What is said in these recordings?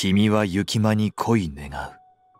君は雪間に恋願う。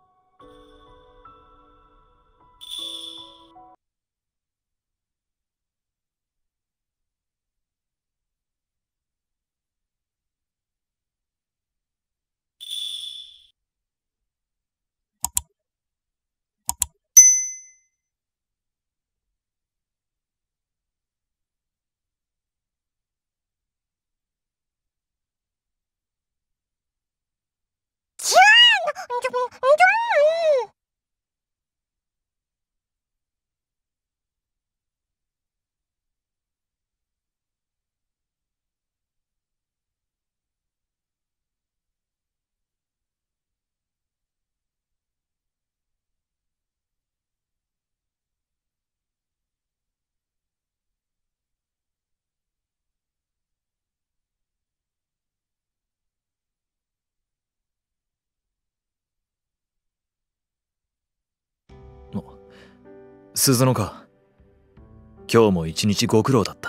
鈴乃か。今日も一日ご苦労だった。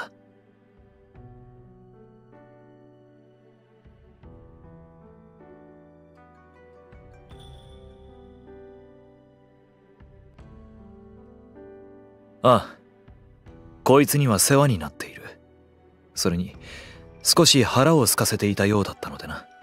ああ、こいつには世話になっている。それに少し腹を空かせていたようだったのでな。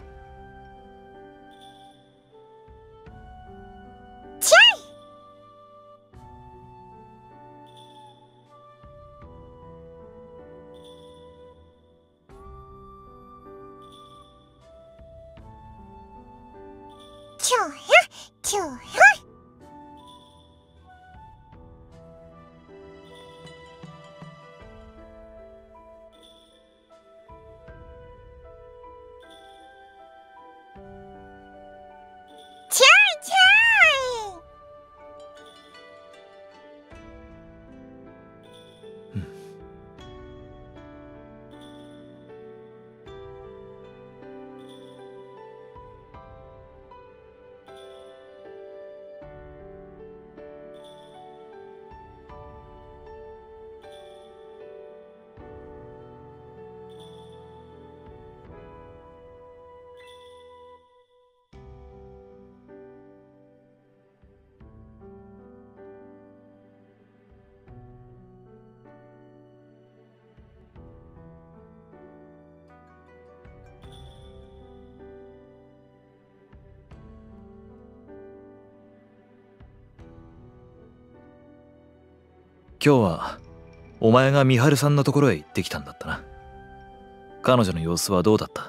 今日はお前が美晴さんのところへ行ってきたんだったな。彼女の様子はどうだった？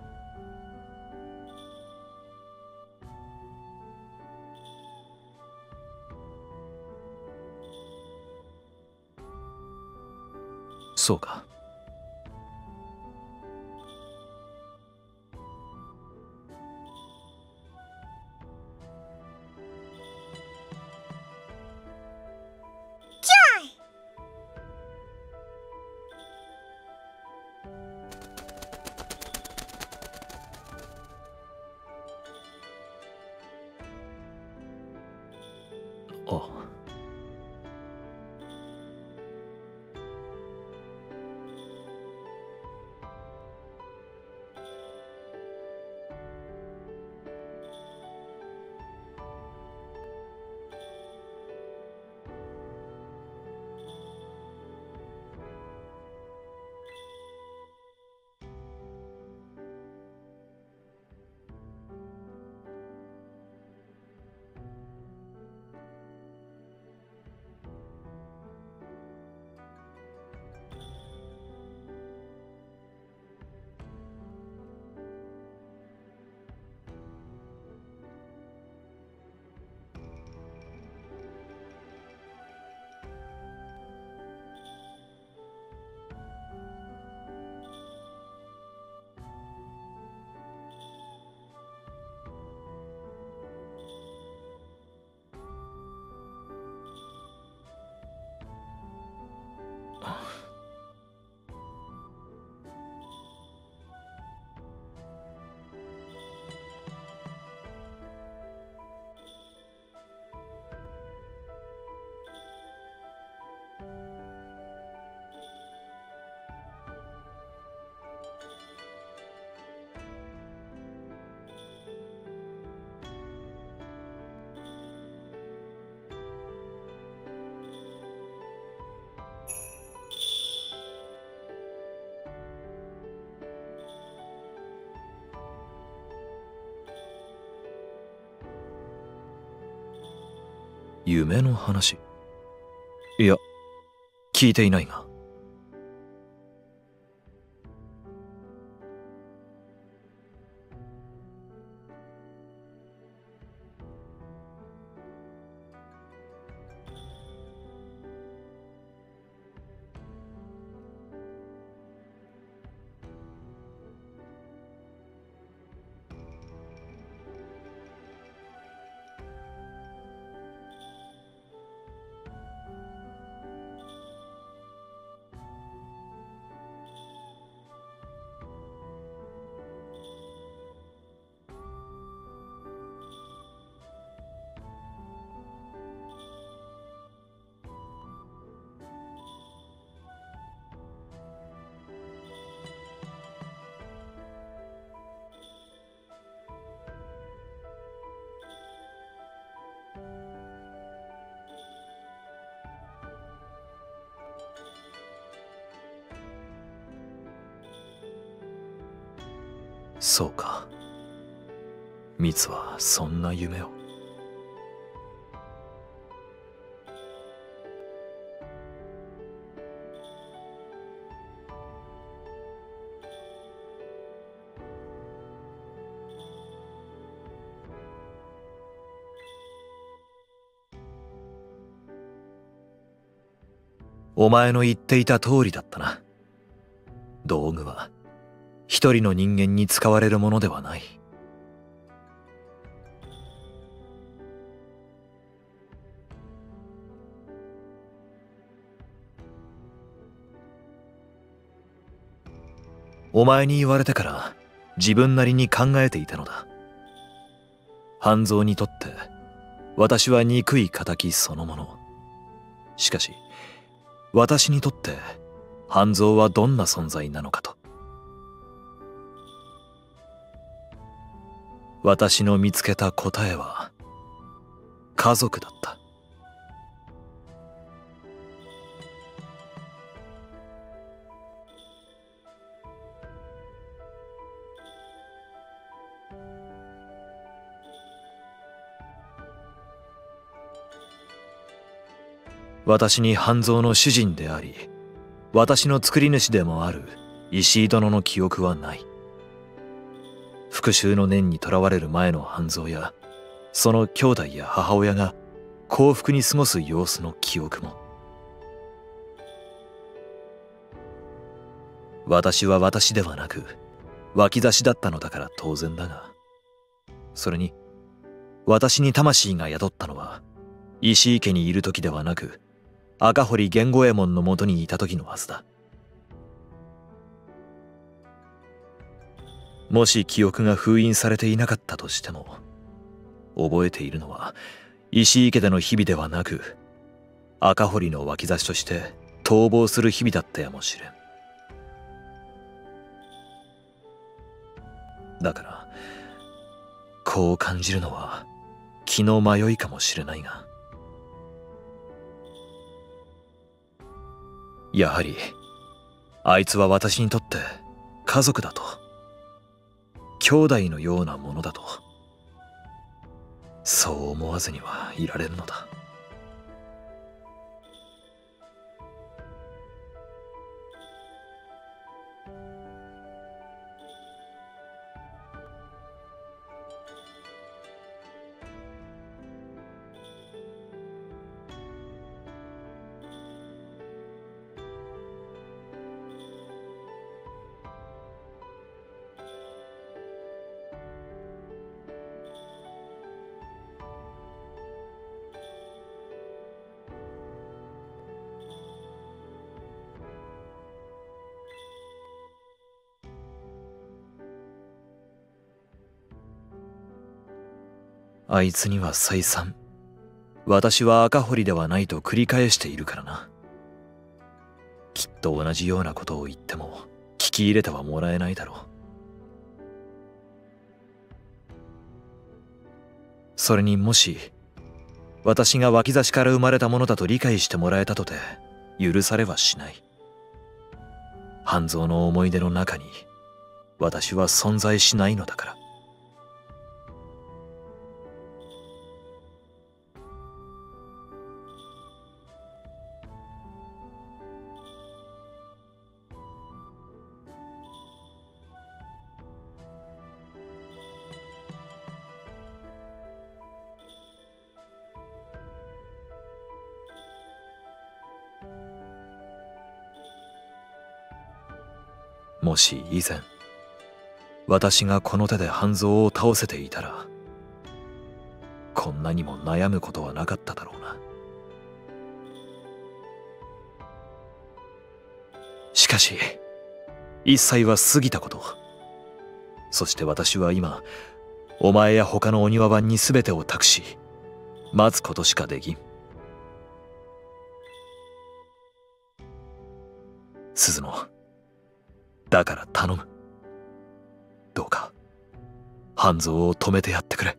そうか。あ、 夢の話？いや、聞いていないが。そうか。ミツはそんな夢を。お前の言っていた通りだったな。道具は一人の人間に使われるものではない。お前に言われてから自分なりに考えていたのだ。半蔵にとって私は憎い仇そのもの。しかし私にとって半蔵はどんな存在なのかと。私の見つけた答えは家族だった。私に半蔵の主人であり、私の作り主でもある石井殿の記憶はない。復讐の念にとらわれる前の半蔵や、その兄弟や母親が幸福に過ごす様子の記憶も。私は私ではなく、脇差しだったのだから当然だが、それに、私に魂が宿ったのは、石井家にいる時ではなく、赤堀源五右衛門のもとにいた時のはずだ。もし記憶が封印されていなかったとしても、覚えているのは石井家での日々ではなく、赤堀の脇差しとして逃亡する日々だったやもしれん。だから、こう感じるのは気の迷いかもしれないが、やはりあいつは私にとって家族だと、兄弟のようなものだと、そう思わずにはいられるのだ。あいつには再三、私は赤堀ではないと繰り返しているからな。きっと同じようなことを言っても聞き入れてはもらえないだろう。それにもし私が脇差しから生まれたものだと理解してもらえたとて許されはしない。半蔵の思い出の中に私は存在しないのだから。 もし以前私がこの手で半蔵を倒せていたら、こんなにも悩むことはなかっただろうな。しかし一切は過ぎたこと。そして私は今、お前や他のお庭番に全てを託し、待つことしかできん。鈴野、だから頼む。どうか半蔵を止めてやってくれ。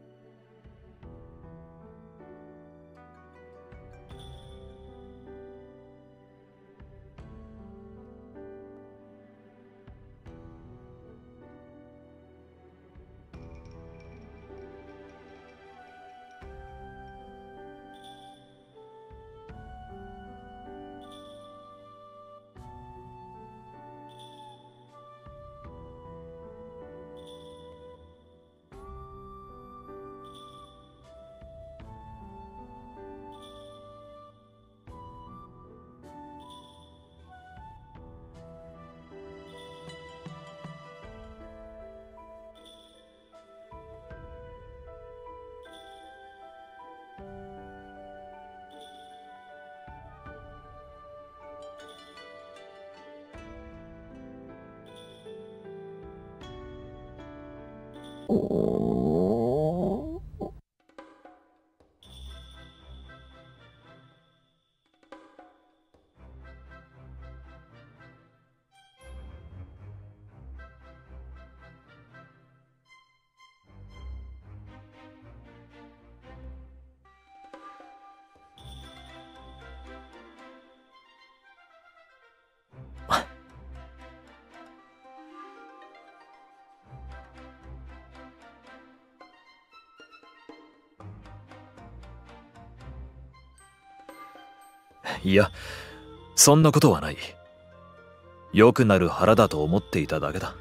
いや、そんなことはない。良くなる腹だと思っていただけだ。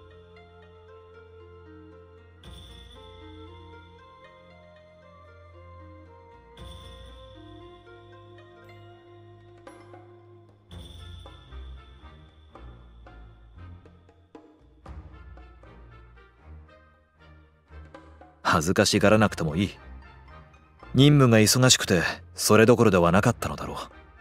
恥ずかしがらなくてもいい。任務が忙しくてそれどころではなかったのだろ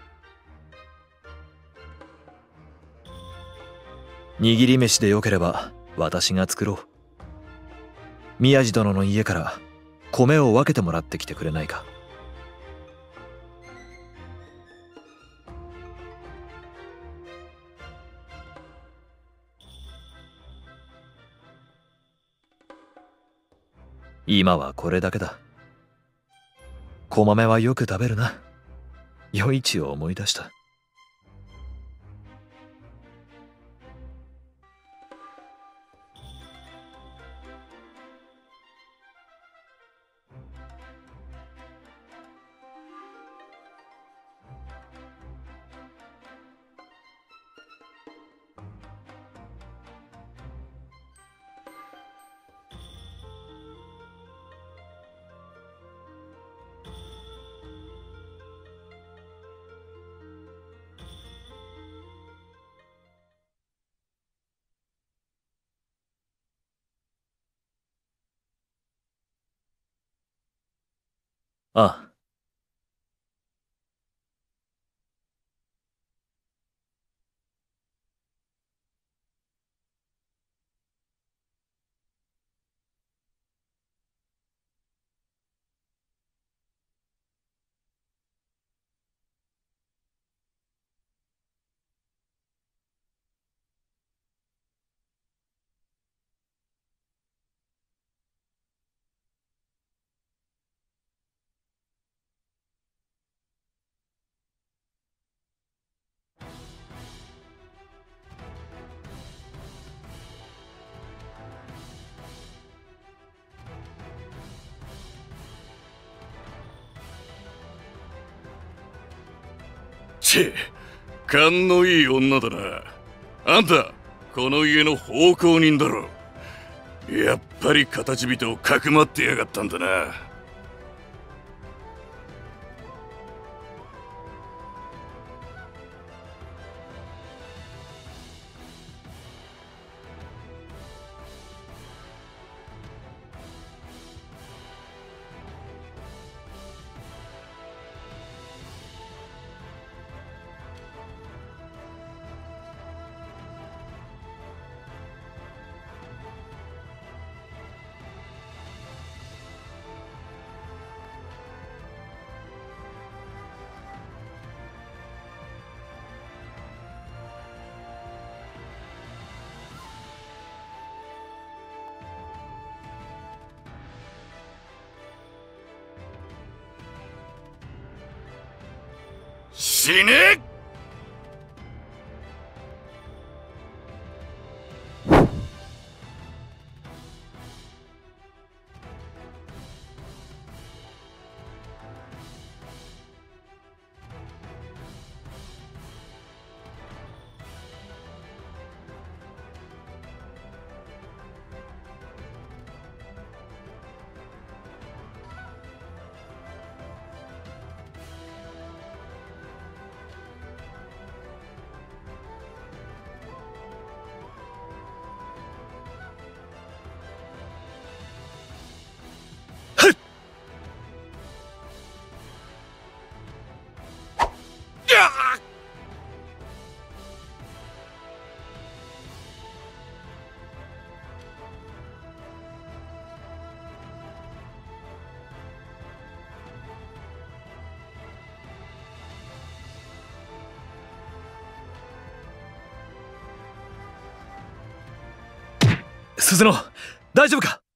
う。握り飯でよければ私が作ろう。宮地殿の家から米を分けてもらってきてくれないか。今はこれだけだ。小豆はよく食べるな。余市を思い出した。ああ。 勘のいい女だな。あんたこの家の奉公人だろ。やっぱり形人をかくまってやがったんだな。 死ね。 鈴野、大丈夫か？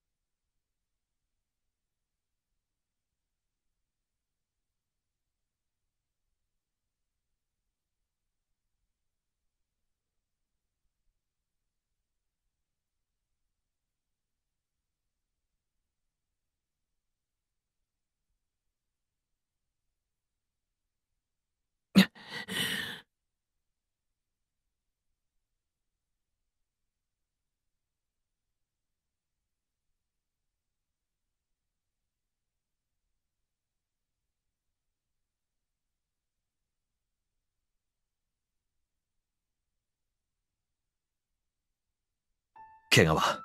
怪我は？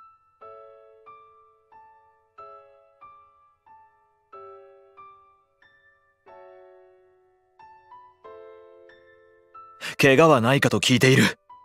怪我はないかと聞いている。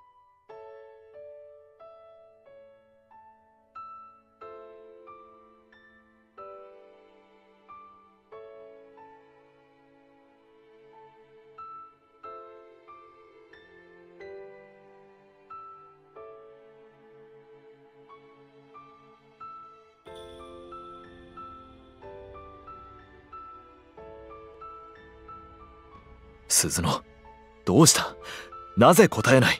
鈴野、どうした？なぜ答えない？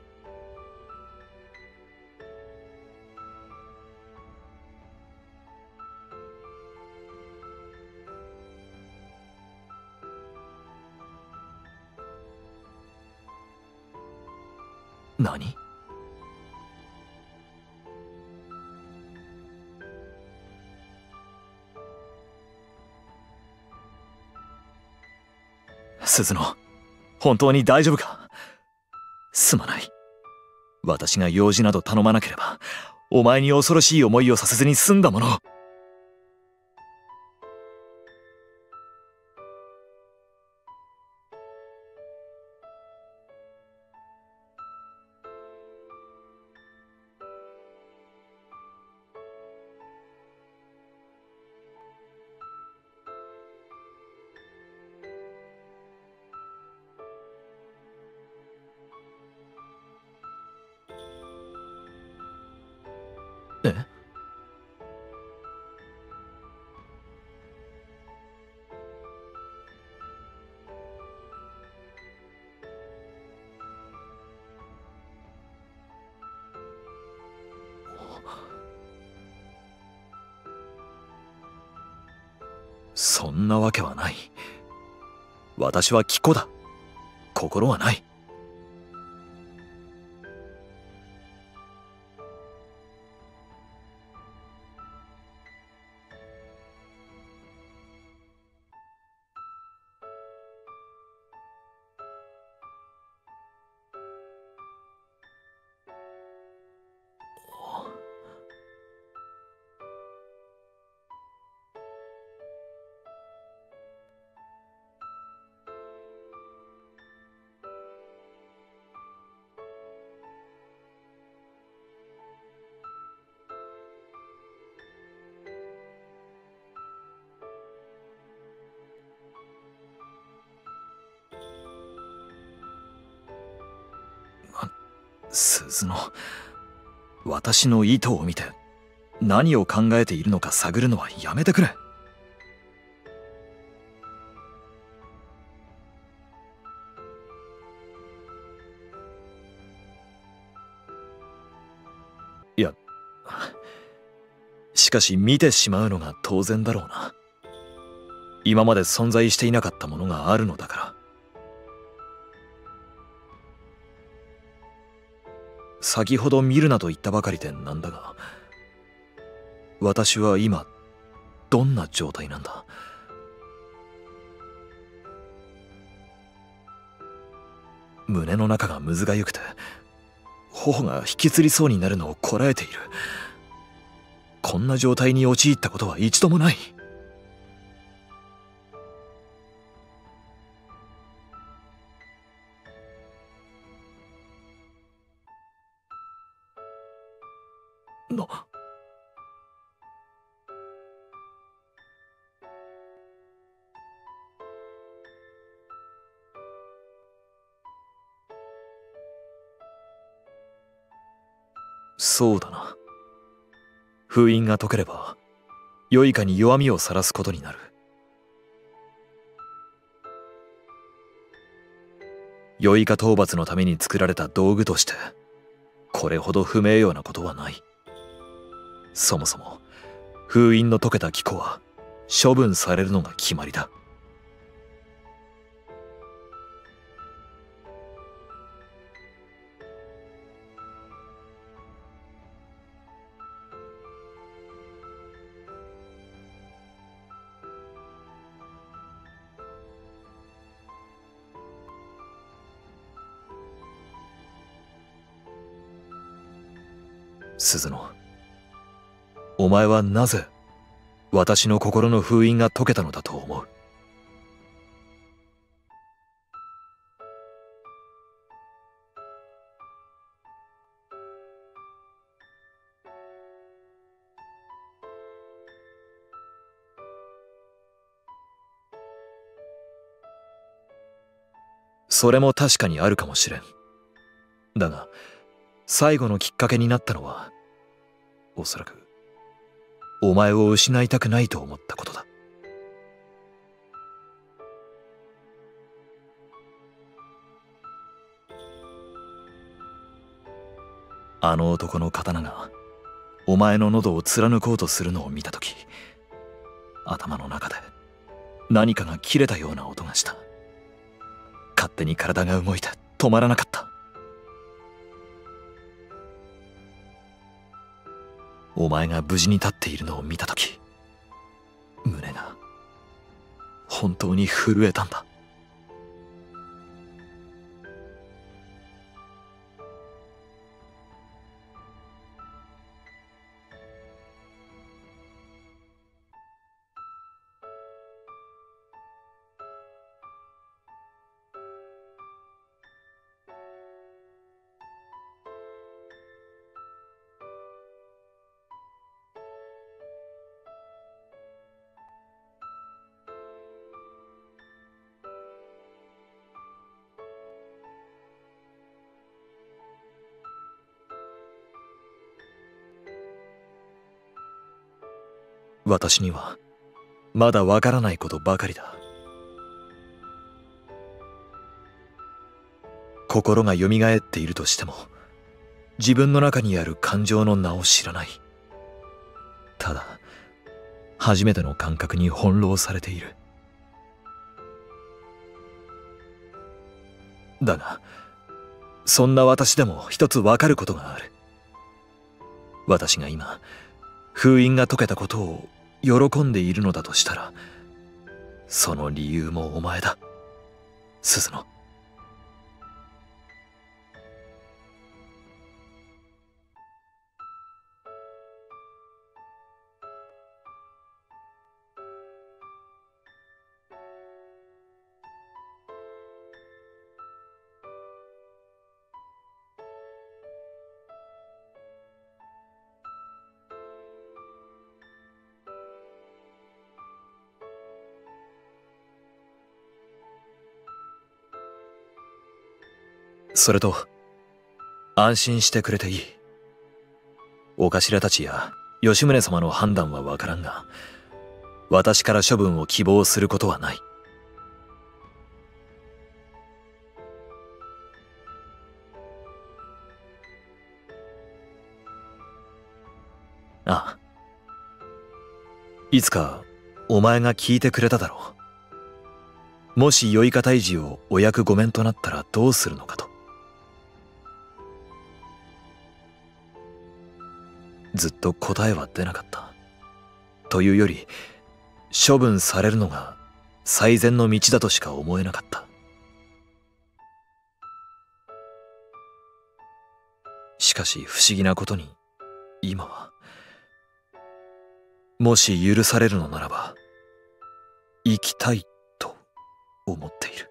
何？鈴野、本当に大丈夫か？すまない。私が用事など頼まなければ、お前に恐ろしい思いをさせずに済んだものを。え？そんなわけはない。私は貴子だ。心はない。鈴野、私の意図を見て何を考えているのか探るのはやめてくれ。 しかし見てしまうのが当然だろうな。今まで存在していなかったものがあるのだから。先ほど見るなと言ったばかりでなんだが、私は今どんな状態なんだ。胸の中がむずがゆくて頬が引きつりそうになるのをこらえている。こんな状態に陥ったことは一度もない。そうだな。封印が解ければ良いかに弱みを晒すことになる。良いか討伐のために作られた道具としてこれほど不名誉なことはない。そもそも封印の解けた機構は処分されるのが決まりだ。鈴野、お前はなぜ私の心の封印が解けたのだと思う？それも確かにあるかもしれん。だが最後のきっかけになったのはおそらくお前を失いたくないと思ったことだ。あの男の刀がお前の喉を貫こうとするのを見たとき、頭の中で何かが切れたような音がした。勝手に体が動いて止まらなかった。お前が無事に立っているのを見たとき、胸が本当に震えたんだ。私にはまだわからないことばかりだ。心が蘇っているとしても自分の中にある感情の名を知らない。ただ初めての感覚に翻弄されている。だがそんな私でも一つわかることがある。私が今封印が解けたことを喜んでいるのだとしたら、その理由もお前だ、鈴野。それと安心してくれていい。お頭たちや吉宗様の判断はわからんが、私から処分を希望することはない。 いつかお前が聞いてくれただろう。もしよいか退治をお役御免となったらどうするのかと。ずっと答えは出なかった。というより、処分されるのが最善の道だとしか思えなかった。しかし不思議なことに、今は、もし許されるのならば、生きたいと思っている。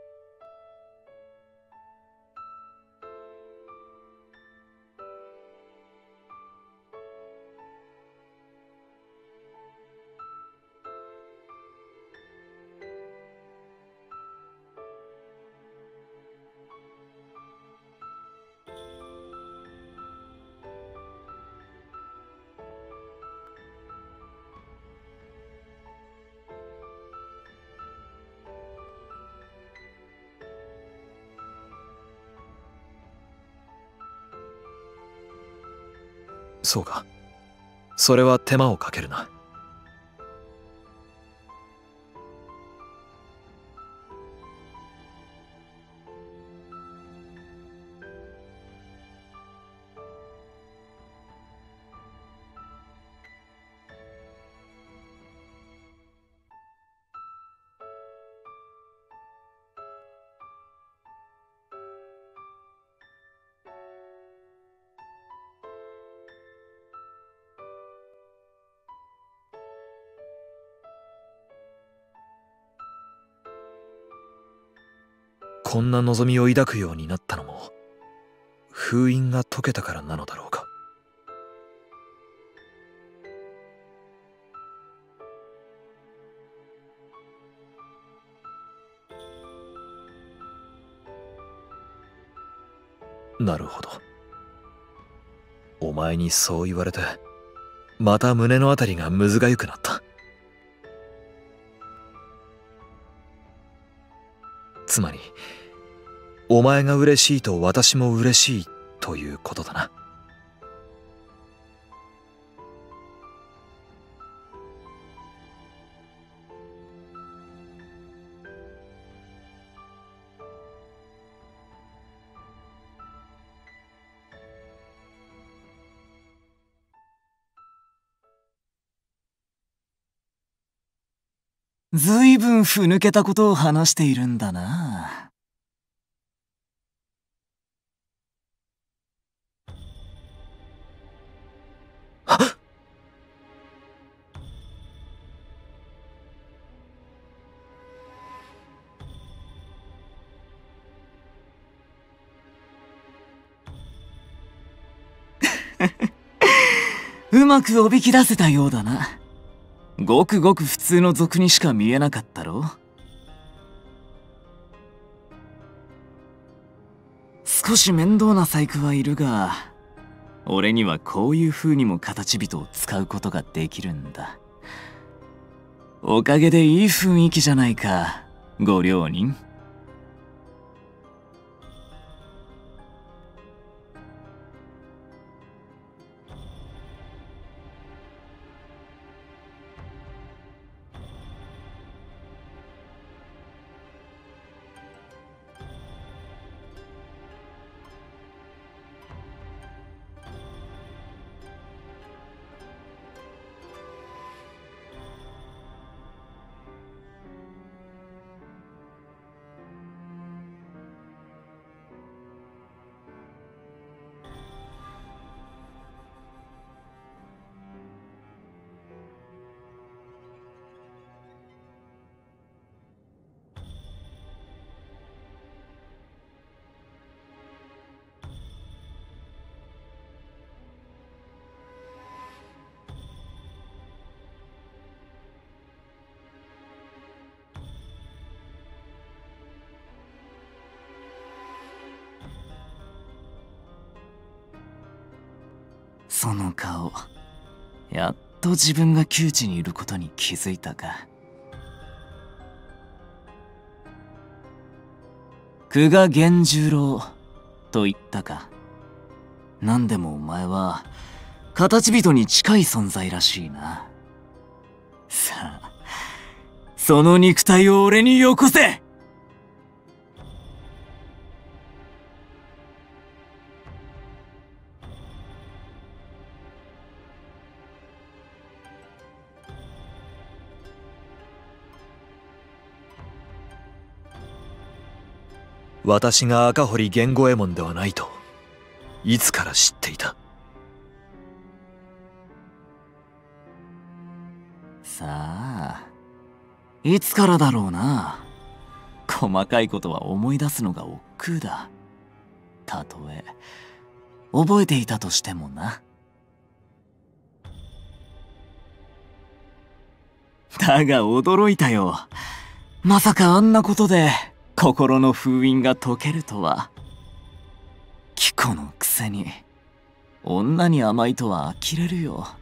そうか。それは手間をかけるな。こんな望みを抱くようになったのも、封印が解けたからなのだろうか。なるほど。お前にそう言われて、また胸のあたりがむずがゆくなった。つまり、お前が嬉しいと私も嬉しいということだな。 ずいぶんふぬけたことを話しているんだな。うまくおびき出せたようだな。ごくごく普通の賊にしか見えなかったろ。少し面倒な細工はいるが、俺にはこういう風にも形人を使うことができるんだ。おかげでいい雰囲気じゃないか、ご両人。その顔、やっと自分が窮地にいることに気づいたか。久我源十郎と言ったか。何でもお前は形人に近い存在らしいな。 さあ、その肉体を俺によこせ。 私が赤堀源五右衛門ではないといつから知っていた。 さあ、いつからだろうな。細かいことは思い出すのが億劫だ。たとえ覚えていたとしてもな。だが驚いたよ。まさかあんなことで心の封印が解けるとは。貴子のくせに女に甘いとは呆れるよ。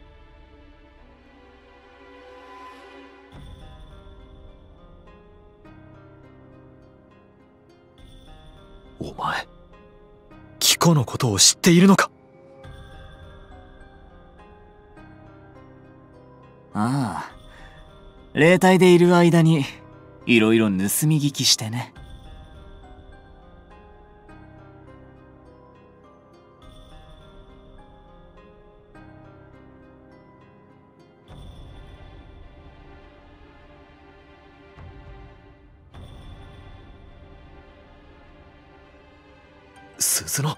お前、貴子のことを知っているのか。 ああ、霊体でいる間にいろいろ盗み聞きしてね。 鈴乃。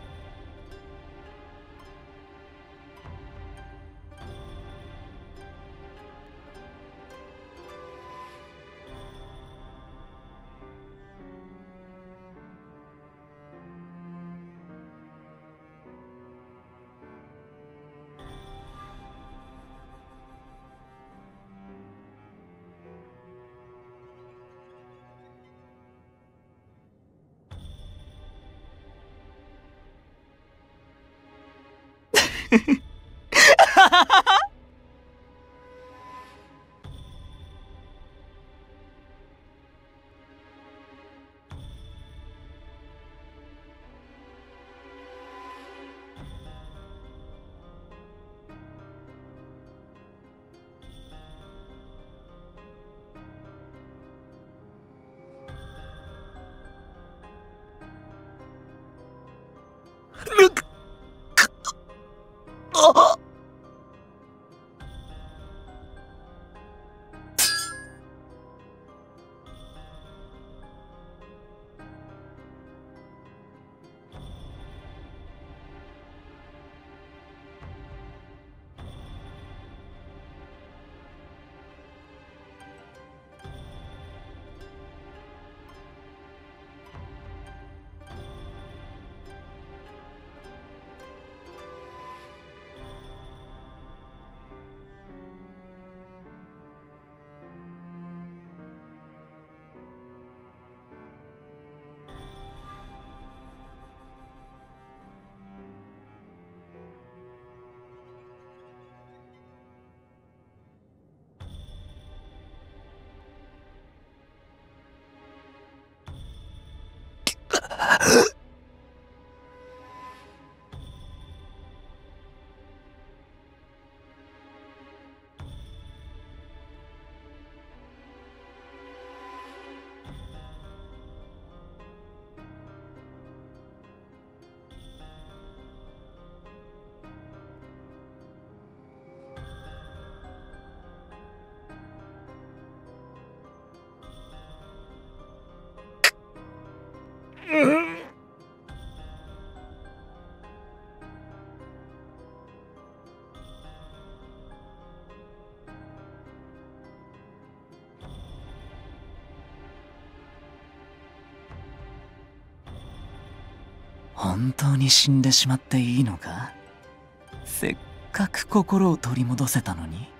本当に死んでしまっていいのか。せっかく心を取り戻せたのに。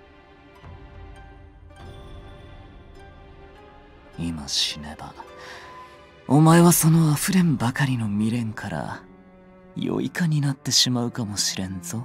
今死ねばお前はそのあふれんばかりの未練から良いかになってしまうかもしれんぞ。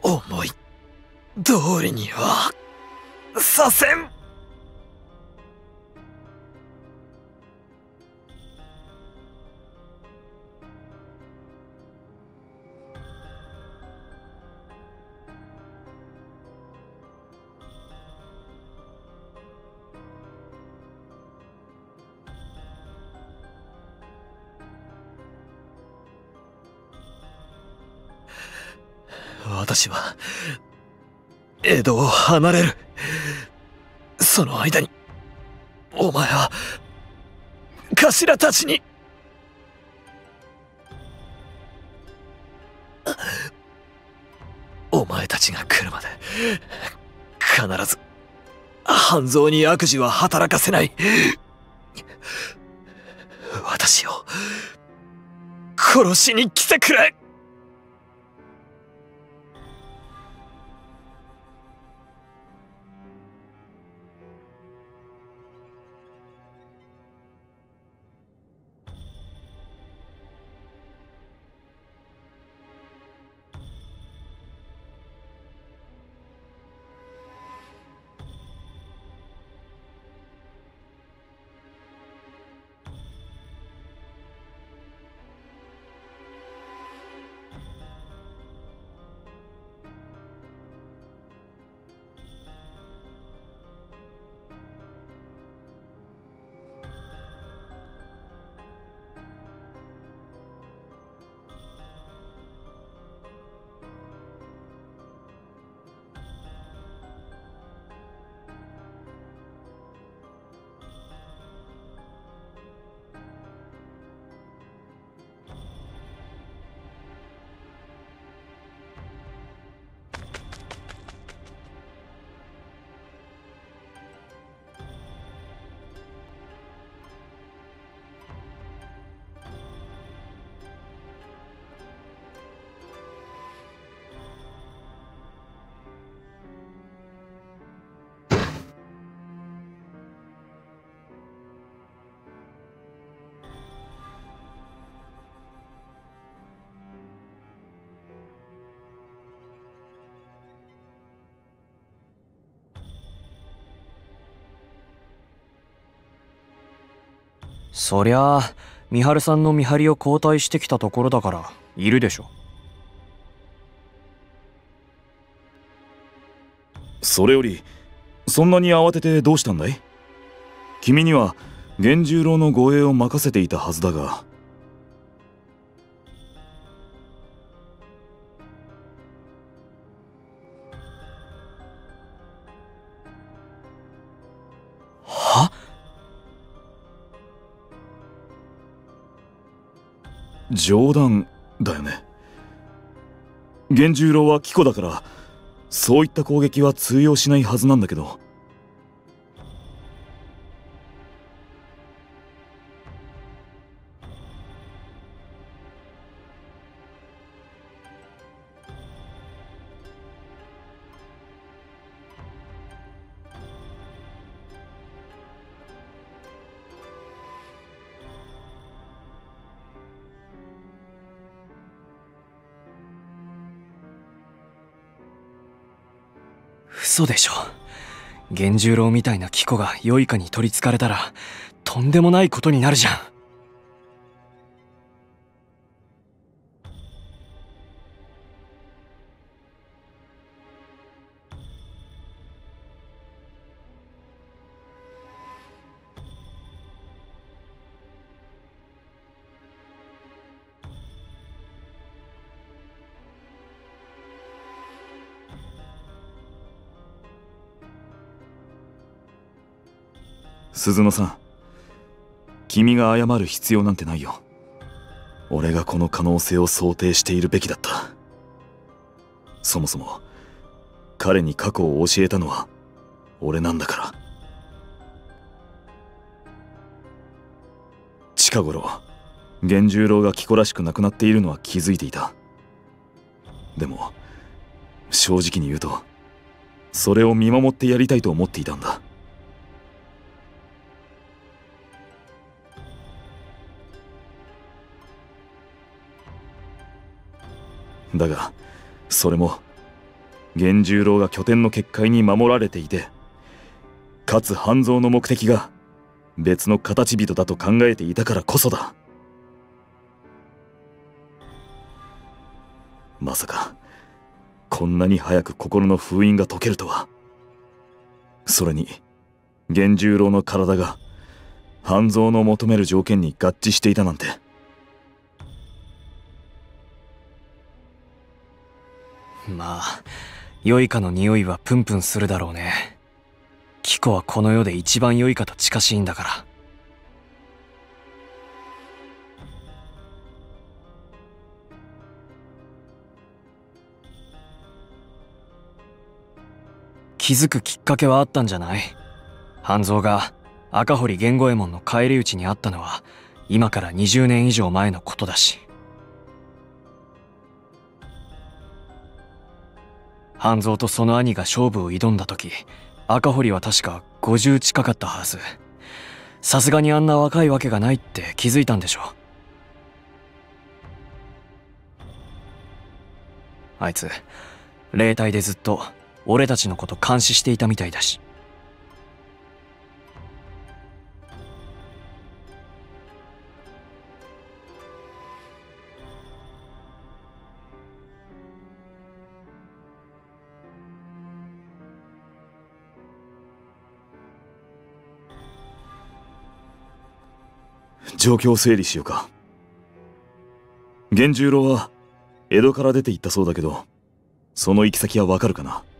思い通りにはさせん。私は江戸を離れる。その間にお前は頭たちにお前たちが来るまで必ず半蔵に悪事は働かせない。私を殺しに来てくれ。 そりゃあ美晴さんの見張りを交代してきたところだからいるでしょ。 それよりそんなに慌ててどうしたんだい？君には源十郎の護衛を任せていたはずだが。 は？ 冗談だよね。源十郎は貴子だからそういった攻撃は通用しないはずなんだけど。 嘘でしょ。源十郎みたいな貴子が良いかに取りつかれたらとんでもないことになるじゃん。 鈴野さん、君が謝る必要なんてないよ。俺がこの可能性を想定しているべきだった。そもそも彼に過去を教えたのは俺なんだから。近頃源十郎が貴子らしくなくなっているのは気づいていた。でも正直に言うとそれを見守ってやりたいと思っていたんだ。だがそれも源十郎が拠点の結界に守られていて、かつ半蔵の目的が別の形人だと考えていたからこそだ。まさかこんなに早く心の封印が解けるとは。それに源十郎の体が半蔵の求める条件に合致していたなんて。 まあ良いかの匂いはプンプンするだろうね。キコはこの世で一番良いかと近しいんだから。気づくきっかけはあったんじゃない？半蔵が赤堀源五右衛門の返り討ちにあったのは今から20年以上前のことだし。半蔵とその兄が勝負を挑んだ時、赤堀は確か50近かったはず。さすがにあんな若いわけがないって気づいたんでしょう。あいつ霊体でずっと俺たちのこと監視していたみたいだし。 状況を整理しようか。源十郎は江戸から出て行ったそうだけど、その行き先はわかるかな？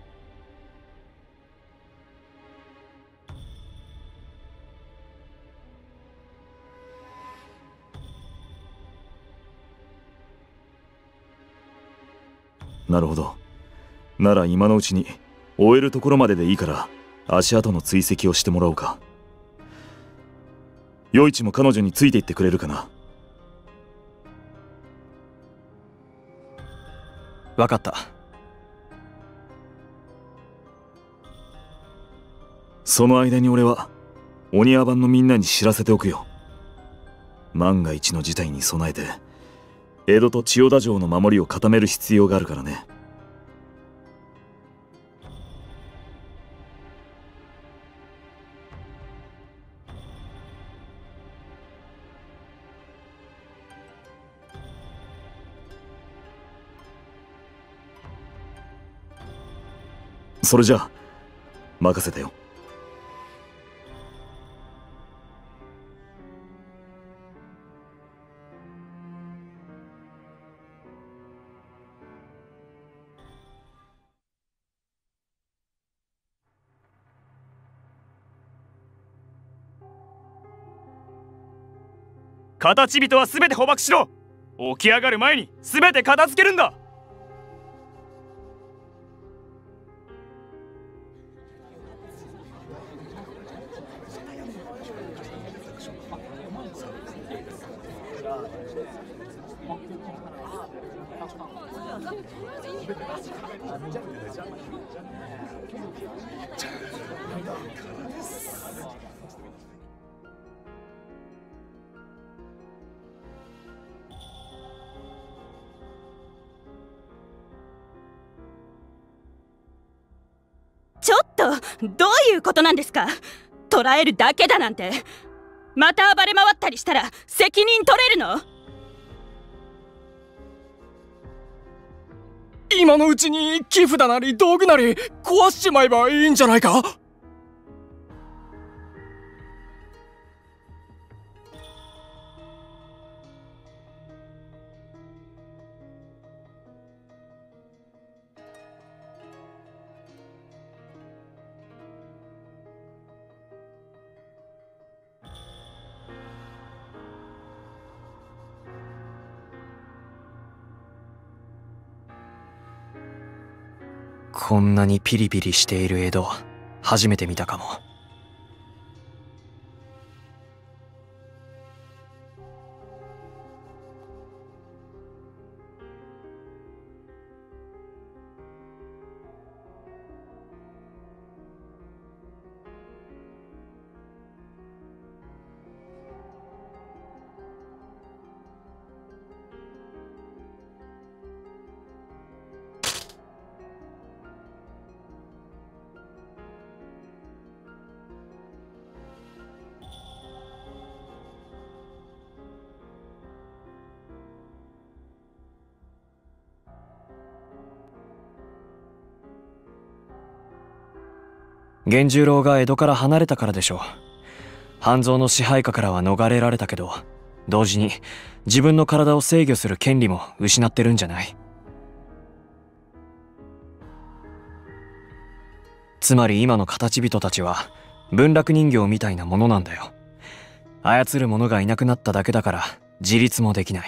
なるほど。なら今のうちに追えるところまででいいから足跡の追跡をしてもらおうか。与一も彼女についていってくれるかな？ わかった。 その間に俺は鬼屋番のみんなに知らせておくよ。万が一の事態に備えて江戸と千代田城の守りを固める必要があるからね。それじゃあ任せてよ。 形人は全て捕獲しろ。起き上がる前に全て片付けるんだ。 ちょっとどういうことなんですか？捕らえるだけだなんて。また暴れ回ったりしたら責任取れるの？ 今のうちに木札なり道具なり壊しちまえばいいんじゃないか？ こんなにピリピリしている江戸、初めて見たかも。 源十郎が江戸から離れたからでしょう。半蔵の支配下からは逃れられたけど、同時に自分の体を制御する権利も失ってるんじゃない。つまり今の形人たちは文楽人形みたいなものなんだよ。操る者がいなくなっただけだから自立もできない。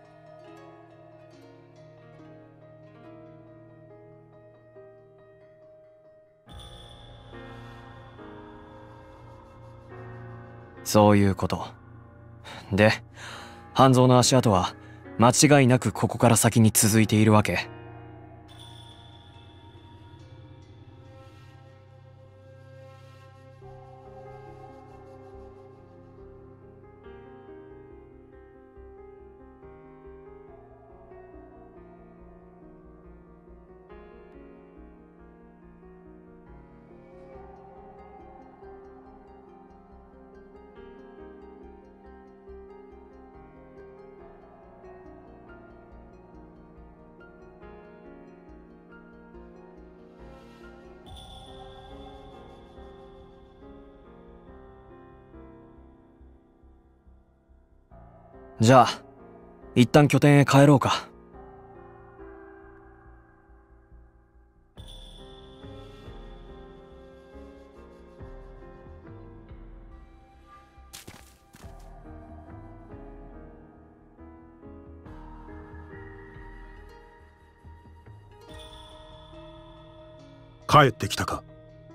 そういうこと。で、半蔵の足跡は間違いなくここから先に続いているわけ。じゃあ一旦拠点へ帰ろうか。 帰ってきたか。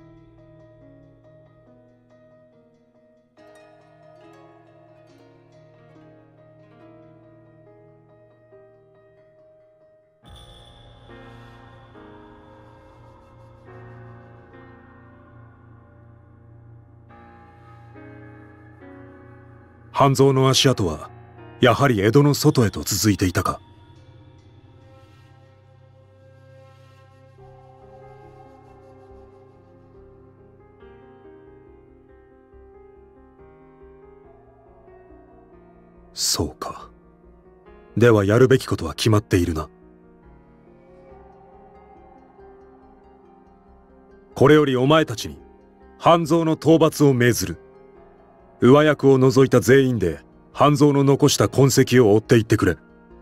半蔵の足跡はやはり江戸の外へと続いていたか。そうか。ではやるべきことは決まっているな。これよりお前たちに半蔵の討伐を命ずる。上役を除いた全員で半蔵の残した痕跡を追っていってくれ。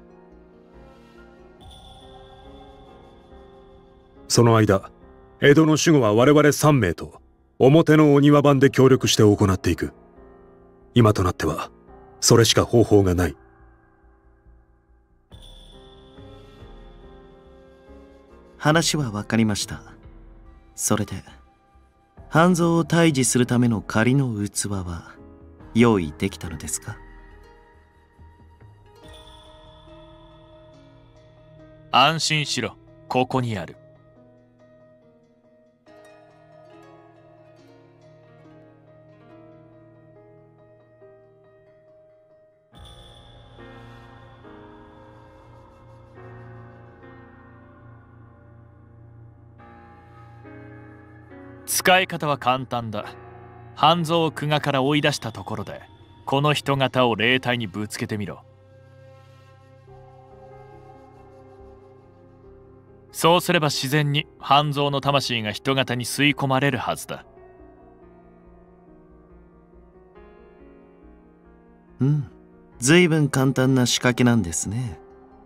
その間、江戸の守護は我々3名と表のお庭番で協力して行っていく。今となってはそれしか方法がない。 話は分かりました。それで半蔵を退治するための仮の器は用意できたのですか？ 安心しろ、ここにある。使い方は簡単だ。半蔵を久我から追い出したところで、この人型を霊体にぶつけてみろ。そうすれば自然に半蔵の魂が人型に吸い込まれるはずだ。 ずいぶん簡単な仕掛けなんですね。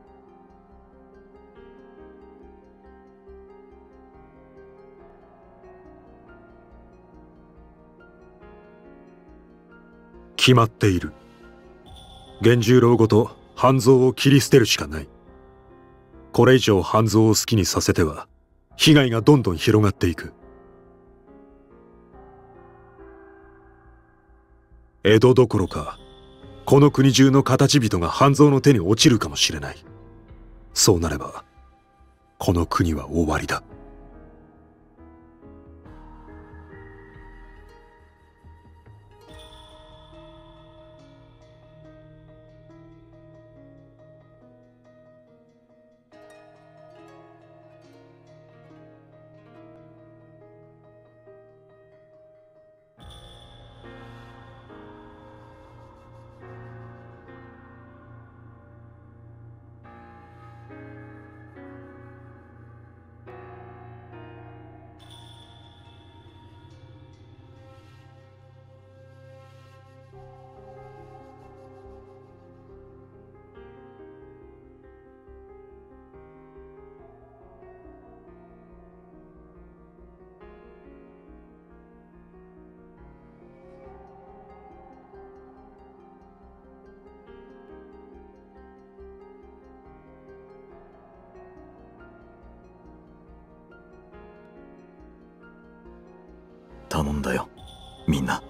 決まっている。源十郎ごと半蔵を切り捨てるしかない。これ以上半蔵を好きにさせては被害がどんどん広がっていく。江戸どころかこの国中の形人が半蔵の手に落ちるかもしれない。そうなればこの国は終わりだ。 頼んだよ、みんな。